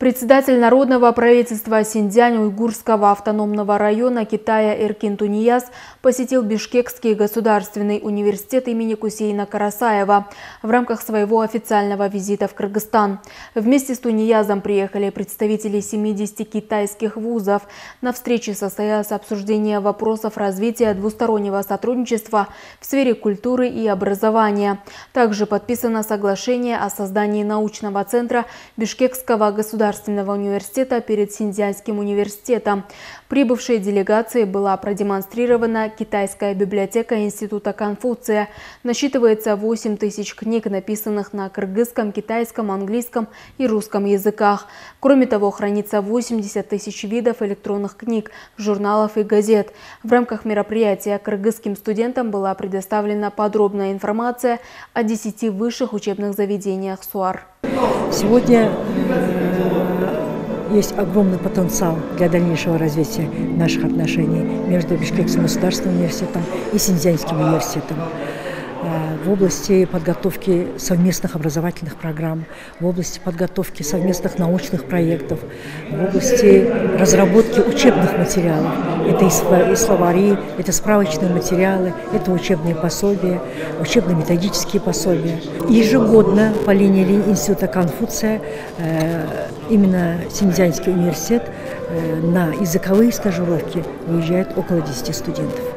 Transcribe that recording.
Председатель Народного правительства Синьцзянь-Уйгурского автономного района Китая Эркин Тунияз посетил Бишкекский государственный университет имени Кусейна Карасаева в рамках своего официального визита в Кыргызстан. Вместе с Туниязом приехали представители 70 китайских вузов. На встрече состоялось обсуждение вопросов развития двустороннего сотрудничества в сфере культуры и образования. Также подписано соглашение о создании научного центра Бишкекского государственного университета перед Синьцзянским университетом. Прибывшей делегации была продемонстрирована китайская библиотека Института Конфуция. Насчитывается 8 тысяч книг, написанных на кыргызском, китайском, английском и русском языках. Кроме того, хранится 80 тысяч видов электронных книг, журналов и газет. В рамках мероприятия кыргызским студентам была предоставлена подробная информация о 10 высших учебных заведениях СУАР. Сегодня есть огромный потенциал для дальнейшего развития наших отношений между Бишкекским государственным университетом и Синьцзянским университетом в области подготовки совместных образовательных программ, в области подготовки совместных научных проектов, в области разработки учебных материалов. Это и словари, это справочные материалы, это учебные пособия, учебно-методические пособия. Ежегодно по линии Института Конфуция именно Синьцзянский университет на языковые стажировки уезжает около 10 студентов.